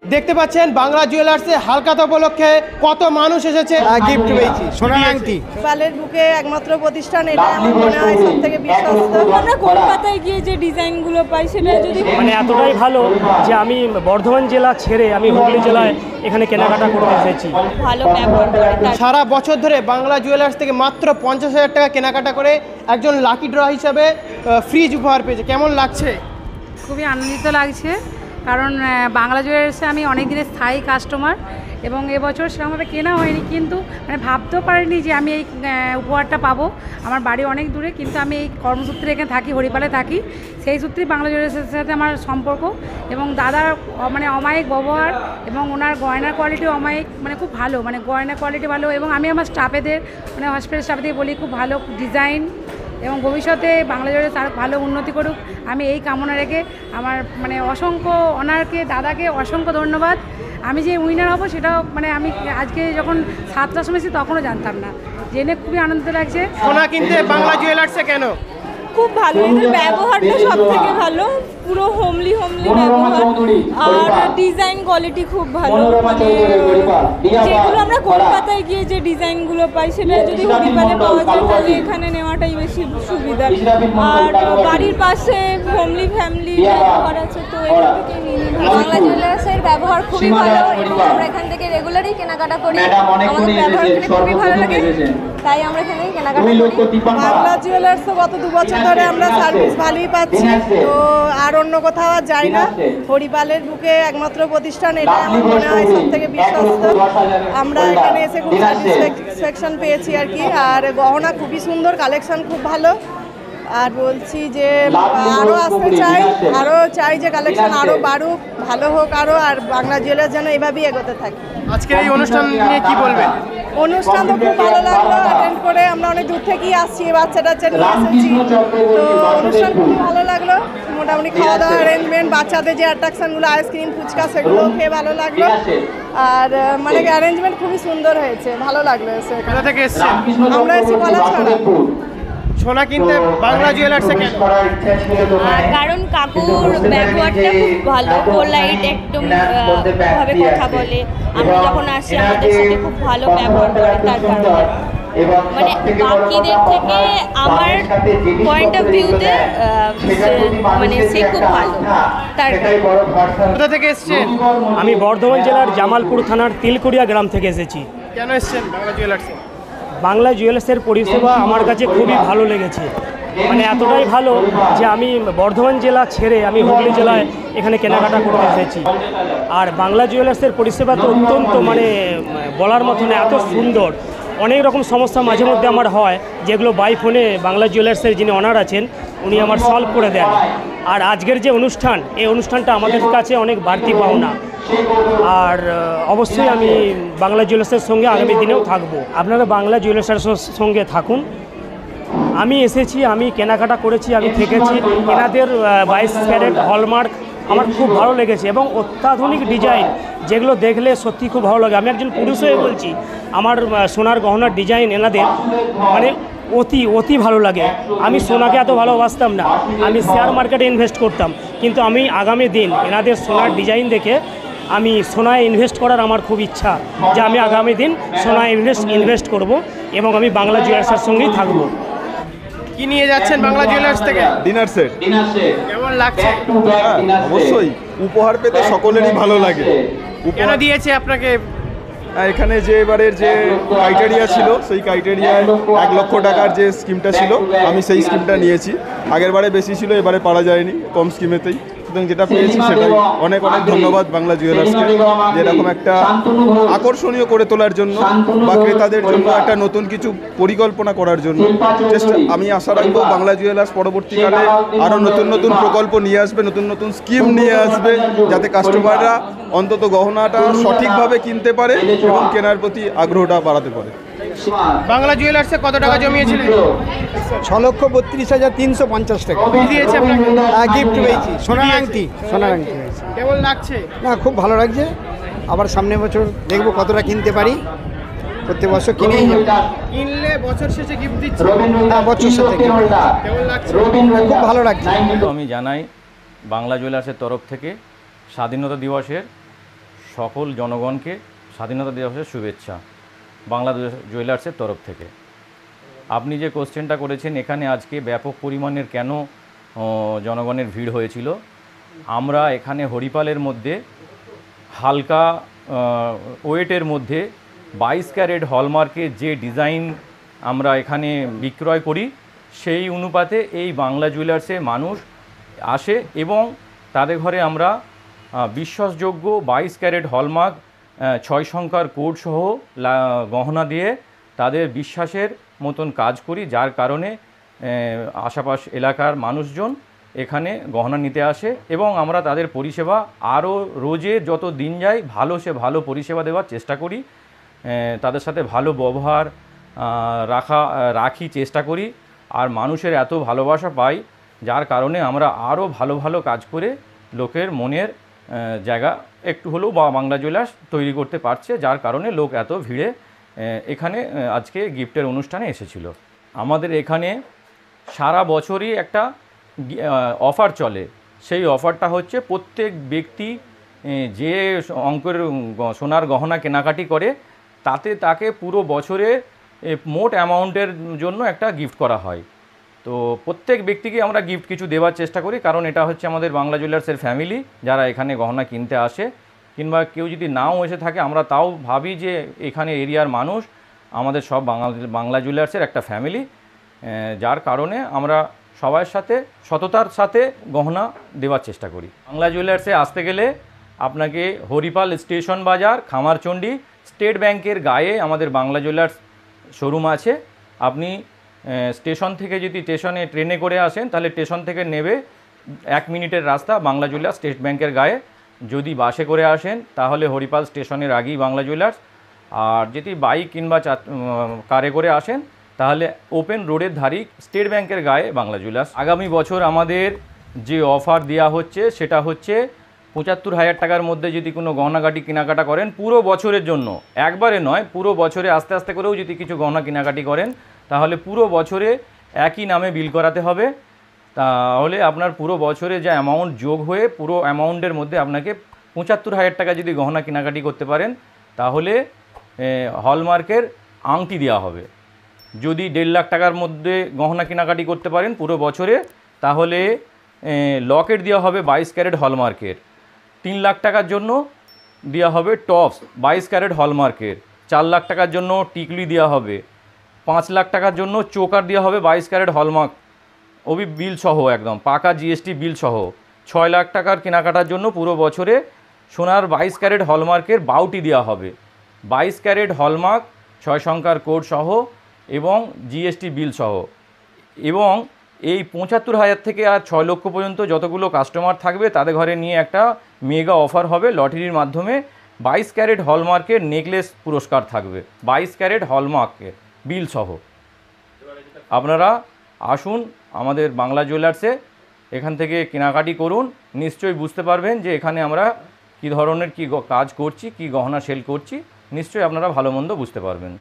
দেখতে পাচ্ছেন বাংলা জুয়েলার্সে হালখাতা উপলক্ষে কত মানুষ এসেছে। গিফট পেয়েছি সোনার আংটি। বালের বুকে একমাত্র প্রতিষ্ঠান, এটা আমার মনে হয় সবথেকে বিশ্বস্ত। আমরা কলকাতায় গিয়ে যে ডিজাইনগুলো পাই সেটা যদি মানে এতটাই ভালো যে আমি বর্ধমান জেলা ছেড়ে আমি হুগলি জেলায় এখানে কেনাকাটা করতে এসেছি। ভালো ব্যবহার করে তার সারা বছর ধরে বাংলা জুয়েলার্স থেকে মাত্র 50,000 টাকা কেনাকাটা করে একজন লাকি ড্র হিসাবে ফ্রিজ উপহার পেয়েছে। কেমন লাগছে? খুবই আনন্দিত লাগছে, কারণ বাংলা জুয়েলার্সে আমি অনেক দিনের স্থায়ী কাস্টমার এবং এবছর সেরকমভাবে কেনা হয়নি, কিন্তু মানে ভাবতেও পারিনি যে আমি এই উপহারটা পাবো। আমার বাড়ি অনেক দূরে, কিন্তু আমি এই কর্মসূত্রে এখানে থাকি, হরিপালে থাকি, সেই সূত্রেই বাংলা জুয়েলার্সের সাথে আমার সম্পর্ক। এবং দাদার মানে অমায়িক ব্যবহার এবং ওনার গয়নার কোয়ালিটিও অমায়িক, মানে খুব ভালো, মানে গয়নার কোয়ালিটি ভালো। এবং আমি আমার স্টাফেদের মানে হসপিটাল স্টাফদের বলি খুব ভালো ডিজাইন, এবং ভবিষ্যতে বাংলা জুয়েলার্স আরও ভালো উন্নতি করুক, আমি এই কামনা রেখে আমার মানে অসংখ্য ওনারকে দাদাকে অসংখ্য ধন্যবাদ। আমি যে উইনার হব সেটাও মানে আমি আজকে যখন 7টার সময় এসেছি তখনও জানতাম না, জেনে খুবই আনন্দ লাগছে। সোনা কিনতে বাংলা জুয়েলার্সে কেন? খুব ভালো, এদের ব্যবহারটা সব থেকে ভালো, পুরো হোমলি ব্যবহার, আর ডিজাইন কোয়ালিটি খুব ভালো। মানে যেগুলো আমরা কলকাতায় গিয়ে যে ডিজাইনগুলো পাই সেটা যদি হরিপালে পাওয়া যায় তাহলে এখানে নেওয়াটাই বেশি সুবিধা। আর বাড়ির পাশে হোমলি ফ্যামিলি ব্যবহার আছে, তো এখান থেকে নিয়ে নিই। বাংলা জুয়েলার্সের ব্যবহার খুবই ভালো এবং আমরা এখান থেকে রেগুলারই কেনাকাটা করি। আমাদের ব্যবহার এখানে খুবই ভালো লাগে, তাই আমরা এখানে কেনাকাটা করি। বাংলা জুয়েলার্সও গত 2 বছর ধরে আমরা সার্ভিস ভালোই পাচ্ছি, তো আর অন্য কোথাও আর যাই না। হরিপালের বুকে একমাত্র প্রতিষ্ঠান, এটা আমার মনে হয় সবথেকে বিশ্বস্ত। আমরা এখানে এসে খুব স্যাটিসফ্যাকশন পেয়েছি আর কি। আর গহনা খুবই সুন্দর, কালেকশন খুব ভালো। আর বলছি যে আরও আসতে চাই যে কালেকশন আরও বাড়ুক, ভালো হোক আরও, আর বাংলা জুয়েলার্স যেন এভাবেই এগোতে থাকে। আজকের এই অনুষ্ঠান নিয়ে কি বলবেন? অনুষ্ঠান তো খুব ভালো লাগলো অ্যাটেন্ড করে, আমরা অনেক দূর থেকেই আসছি, বাচ্চা টাচ্চা নিয়ে এসেছি, তো অনুষ্ঠান খুব ভালো লাগলো। মোটামুটি খাওয়া দাওয়া অ্যারেঞ্জমেন্ট, বাচ্চাদের যে অ্যাট্রাকশনগুলো আইসক্রিম ফুচকা সেগুলো খেয়ে ভালো লাগলো। আর মানে অ্যারেঞ্জমেন্ট খুবই সুন্দর হয়েছে, ভালো লাগলো এসে। কোথা থেকে এসেছেন? আমরা এসেছি পলাশপাড়া। সোনা কিনতে বাংলা জুয়েলার্সে কেন? কারণ কাকুর ব্যবহারটা খুব ভালো, পোলাইট, একদম ভাবে কথা বলে, আমরা যখন আসি আমাদের সাথে খুব ভালো ব্যবহার করে, তার কারণে মানে বাকিদের থেকে আমার পয়েন্ট অফ ভিউতে মানে সে খুব ভালো, তার কোথা থেকে এসেছেন? আমি বর্ধমান জেলার জামালপুর থানার তিলকুড়িয়া গ্রাম থেকে এসেছি। কেন এসেছেন বাংলা জুয়েলার্সে? বাংলা জুয়েলার্সের পরিষেবা আমার কাছে খুবই ভালো লেগেছে, মানে এতটাই ভালো যে আমি বর্ধমান জেলা ছেড়ে আমি হুগলি জেলায় এখানে কেনাকাটা করতে এসেছি। আর বাংলা জুয়েলার্সের পরিষেবা তো অত্যন্ত মানে বলার মতো না, এত সুন্দর। অনেক রকম সমস্যা মাঝে মধ্যে আমার হয়, যেগুলো বাই ফোনে বাংলা জুয়েলার্সের যিনি অনার আছেন উনি আমার সলভ করে দেন। আর আজকের যে অনুষ্ঠান, এই অনুষ্ঠানটা আমাদের কাছে অনেক বাড়তি পাওনা। আর অবশ্যই আমি বাংলা জুয়েলার্সের সঙ্গে আগামী দিনেও থাকবো। আপনারা বাংলা জুয়েলার্সের সঙ্গে থাকুন। আমি এসেছি, আমি কেনাকাটা করেছি, আমি থেকেছি। এনাদের 22 ক্যারেট হলমার্ক আমার খুব ভালো লেগেছে এবং অত্যাধুনিক ডিজাইন, যেগুলো দেখলে সত্যি খুব ভালো লাগে। আমি একজন পুরুষ হয়ে বলছি, আমার সোনার গহনার ডিজাইন এনাদের মানে অতি ভালো লাগে। আমি সোনাকে এত ভালোবাসতাম না, আমি শেয়ার মার্কেটে ইনভেস্ট করতাম, কিন্তু আমি আগামী দিন এনাদের সোনার ডিজাইন দেখে আমি সোনায় ইনভেস্ট করার আমার খুব ইচ্ছা, যে আমি আগামী দিন সোনায় ইনভেস্ট করব এবং আমি বাংলা জুয়েলার্সের সঙ্গেই থাকবো। কি নিয়ে যাচ্ছেন বাংলা জুয়েলার্স থেকে? Dinner set. কেমন লাগছে? অবশ্যই উপহার পেতে সকলেরই ভালো লাগে। কেন দিয়েছে আপনাকে? এখানে যে এবারের যে ক্রাইটেরিয়া ছিল, সেই ক্রাইটেরিয়ায় 1 লক্ষ টাকার যে স্কিমটা ছিল, আমি সেই স্কিমটা নিয়েছি। আগের বারে বেশি ছিল, এবারে পারা যায়নি, কম স্কিমেতেই। সুতরাং যেটা পেয়েছি সেটাই অনেক ধন্যবাদ বাংলা জুয়েলার্সকে, যেরকম একটা আকর্ষণীয় করে তোলার জন্য বা ক্রেতাদের জন্য একটা নতুন কিছু পরিকল্পনা করার জন্য চেষ্টা। আমি আশা রাখবো বাংলা জুয়েলার্স পরবর্তীকালে আরও নতুন প্রকল্প নিয়ে আসবে, নতুন স্কিম নিয়ে আসবে, যাতে কাস্টমাররা অন্তত গহনাটা সঠিকভাবে কিনতে পারে এবং কেনার প্রতি আগ্রহটা বাড়াতে পারে। বাংলা জুয়েলার্সে কত টাকা জমিয়েছিলেন? 6,32,350 টাকা দিয়েছে আপনাকে? গিফট পেয়েছি সোনার আংটি। পেয়েছি। কেমন লাগছে? না, খুব ভালো লাগছে। আবার সামনের বছর দেখবো কতটা কিনতে পারি। প্রত্যেক বছর কিনেই কিনলে বছর শেষে গিফট দিচ্ছে? বছর সাথে। কেমন লাগছে? খুব ভালো লাগছে। আমি জানাই বাংলা জুয়েলার্সের তরফ থেকে স্বাধীনতা দিবসের সকল জনগণকে স্বাধীনতা দিবসের শুভেচ্ছা বাংলা জুয়েলার্সের তরফ থেকে। আপনি যে কোশ্চেনটা করেছেন এখানে আজকে ব্যাপক পরিমাণের কেন জনগণের ভিড় হয়েছিল, আমরা এখানে হরিপালের মধ্যে হালকা ওয়েটের মধ্যে 22 ক্যারেট হলমার্কের যে ডিজাইন আমরা এখানে বিক্রয় করি সেই অনুপাতে এই বাংলা জুয়েলার্সে মানুষ আসে এবং তাদের ঘরে আমরা বিশ্বাসযোগ্য 22 ক্যারেট হলমার্ক 6 সংখ্যার কোড সহ গহনা দিয়ে তাদের বিশ্বাসের মতন কাজ করি, যার কারণে আশেপাশ এলাকার মানুষজন এখানে গহনা নিতে আসে এবং আমরা তাদের পরিষেবা আরও রোজে যত দিন যায় ভালো পরিষেবা দেওয়ার চেষ্টা করি, তাদের সাথে ভালো ব্যবহার রাখি চেষ্টা করি। আর মানুষের এত ভালোবাসা পাই যার কারণে আমরা আরও ভালো কাজ করে লোকের মনের জায়গা একটু হলেও বাংলা জুয়েলার্স তৈরি করতে পারছে, যার কারণে লোক এত ভিড়ে এখানে আজকে গিফটের অনুষ্ঠানে এসেছিল। আমাদের এখানে সারা বছরই একটা অফার চলে, সেই অফারটা হচ্ছে প্রত্যেক ব্যক্তি যে অঙ্কের সোনার গহনা কেনাকাটি করে তাকে পুরো বছরে মোট অ্যামাউন্টের জন্য একটা গিফট করা হয়। তো প্রত্যেক ব্যক্তিকে আমরা গিফট কিছু দেওয়ার চেষ্টা করি, কারণ এটা হচ্ছে আমাদের বাংলা জুয়েলার্সের ফ্যামিলি যারা এখানে গহনা কিনতে আসে, কিংবা কেউ যদি নাও এসে থাকে আমরা তাও ভাবি যে এখানে এরিয়ার মানুষ আমাদের সব বাংলা জুয়েলার্সের একটা ফ্যামিলি, যার কারণে আমরা সবার সাথে সততার সাথে গহনা দেওয়ার চেষ্টা করি। বাংলা জুয়েলার্সে আসতে গেলে আপনাকে হরিপাল স্টেশন বাজার খামারচণ্ডী স্টেট ব্যাংকের গায়ে আমাদের বাংলা জুয়েলার্স শোরুম আছে। আপনি স্টেশন থেকে যদি স্টেশনে ট্রেনে করে আসেন তাহলে স্টেশন থেকে নেবে 1 মিনিটের রাস্তা বাংলা জুয়েলার্স স্টেট ব্যাংকের গায়ে। যদি বাসে করে আসেন তাহলে হরিপাল স্টেশনের আগেই বাংলা জুয়েলার্স, আর যদি বাইক কিংবা কারে করে আসেন তাহলে ওপেন রোডের ধারেই স্টেট ব্যাংকের গায়ে বাংলা জুয়েলার্স। আগামী বছর আমাদের যে অফার দেওয়া হচ্ছে সেটা হচ্ছে 75,000 টাকার মধ্যে যদি কোনো গহনাগাটি কেনাকাটা করেন পুরো বছরের জন্য, একবারে নয় পুরো বছরে আস্তে আস্তে করেও যদি কিছু গহনা কেনাকাটি করেন তাহলে পুরো বছরে একই নামে বিল করাতে হবে। তাহলে আপনার পুরো বছরে যা অ্যামাউন্ট যোগ হয়ে পুরো অ্যামাউন্টের মধ্যে আপনাকে 75,000 টাকা যদি গহনা কেনাকাটি করতে পারেন তাহলে হলমার্কের আংটি দেওয়া হবে। যদি 1.5 লাখ টাকার মধ্যে গহনা কেনাকাটি করতে পারেন পুরো বছরে তাহলে লকেট দেওয়া হবে 22 ক্যারেট হলমার্কের। 3 লাখ টাকার জন্য দেওয়া হবে টপস 22 ক্যারেট হলমার্কের। 4 লাখ টাকার জন্য টিকলি দেওয়া হবে। 5 লাখ টাকার জন্য চোকার দেওয়া হবে 22 ক্যারেট হলমার্ক, ওবি বিল সহ একদম পাকা জিএসটি বিল সহ। 6 লাখ টাকার কেনাকাটার জন্য পুরো বছরে সোনার 22 ক্যারেট হলমার্কের বাউটি দেওয়া হবে। 22 ক্যারেট হলমার্ক 6 সংখ্যার কোড সহ এবং জিএসটি বিল সহ। এবং এই 75,000 থেকে আর 6 লক্ষ পর্যন্ত যতগুলো কাস্টমার থাকবে তাদের ঘরে নিয়ে একটা মেগা অফার হবে লটারির মাধ্যমে। 22 ক্যারেট হলমার্কের নেকলেস পুরস্কার থাকবে 22 ক্যারেট হলমার্কের বিল সহ। আপনারা আসুন আমাদের বাংলা জুয়েলার্সে, এখান থেকে কেনাকাটি করুন, নিশ্চয়ই বুঝতে পারবেন যে এখানে আমরা কী ধরনের কাজ করছি, কী গহনা সেল করছি, নিশ্চয়ই আপনারা ভালো মন্দ বুঝতে পারবেন।